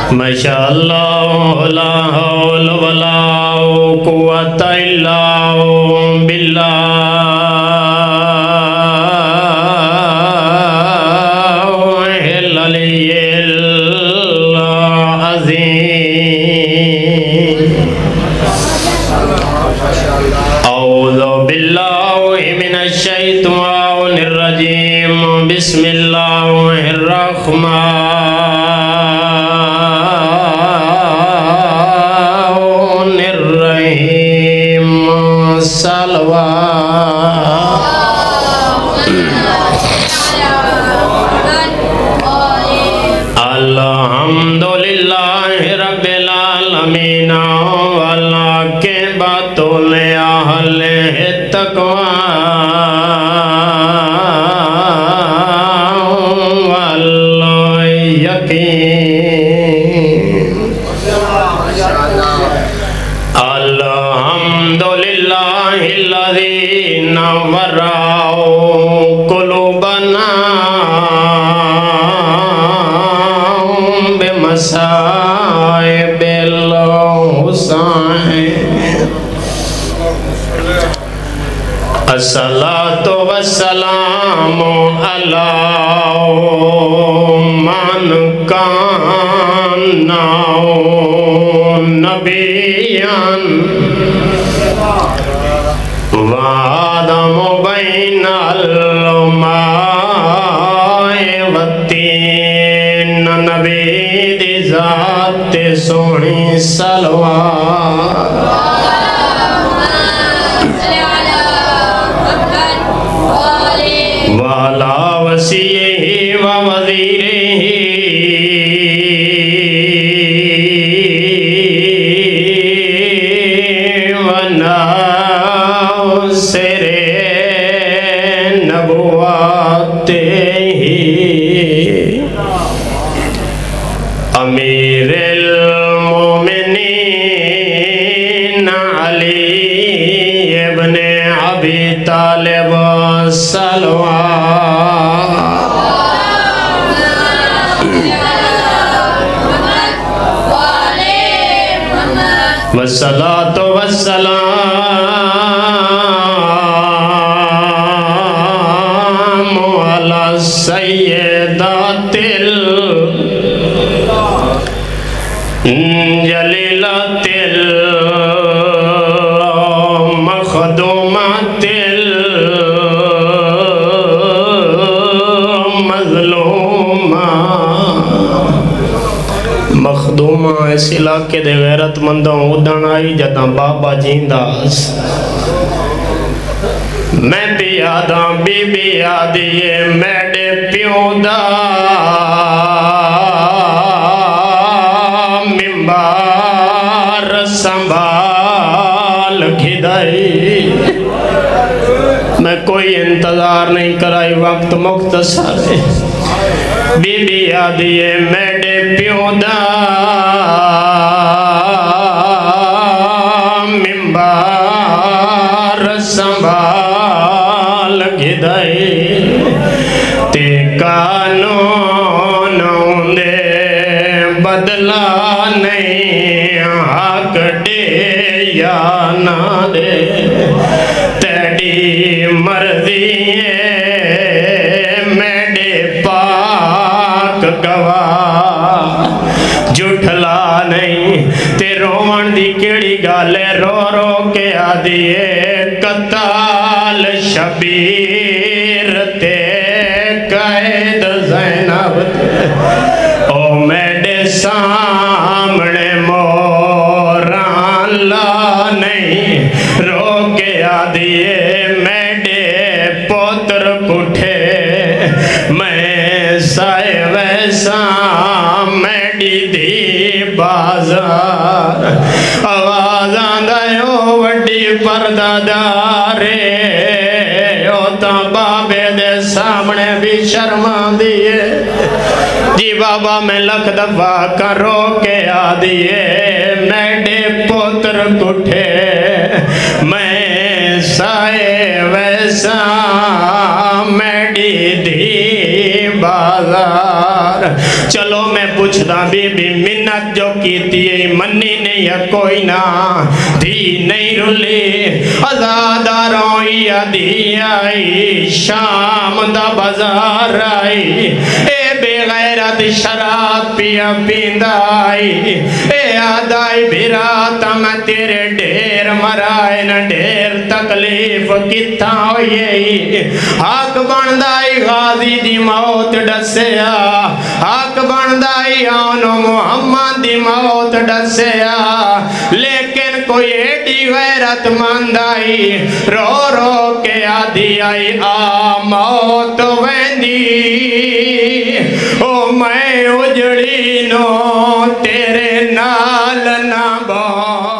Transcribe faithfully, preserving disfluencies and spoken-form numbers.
ماشاءاللہ لا حول ولا قوت الا باللہ العلی العظیم اعوذ باللہ من الشیطان الرجیم بسم اللہ الرحمن الحمدللہ رب العالمین والعاقبۃ لأہل التقوی والیقین الحمدللہ الذی نور قلوبنا بمصائب الحسین الصلاة والسلام علی من کان نبیاً وآدم بین الماء والتین نبی دی ذات سونی سلوات وعلا وسیعہ ووزیرہ وناصر نبواتہ امیر المومنین علی ابن ابی طالب والصلاة والسلام على سيدات الجليلات المخدومات مخدومہ اس علاقے دے غیرت مندوں اُدھن آئی جداں بابا جینداس میں بھی آدھاں بی بی آدھیے میڈے پیوں دا ممبار سنبھال کھدائی میں کوئی انتظار نہیں کرائی وقت مختصر ہے بی بی آدھیے میڈے پیوں دا ممبار سنبھال گھدائی تے قانون دے بدلا نہیں حق دے یا نہ دے تیری مرضی جھٹلا نہیں تے روان دی کیڑی گالے رو رو کے آدھیے قتال شبیر تے قید زینب تے او میڈے سامنے موران لا نہیں رو کے آدھیے میڈے پوتر کٹھے میں سائے ویسا میڈی دی بازار آوازاں دائیو وڈی پردہ دارے او تاں بابے دے سامنے بھی شرمان دیئے جی بابا میں لکھ دفعہ کرو کے آدھیے میڈے پوتر کٹھے میں سائے ویسا میڈی دی بازار چلو میں پوچھدا بی بی منت جو کیتی ہے منی نہیں ہے کوئی نہ دھی نہیں رلی ازادہ روئی دھی آئی شام دا بازار آئی اے بے غیرت شراب پیا پیندائی اے آدائی بھراتا میں تیرے ڈھیر مرائے نہ ڈھیر تکلیف کتا ہوئی حق بندائی غازی دی موت ڈسیا حق بندائی آنو محمد دی موت ڈسیا لیکن کوئی ایڈی غیرت مندائی رو رو کے آدھی آئی آ موت ویندی او میں اجڑی نو تیرے نال نہ بہت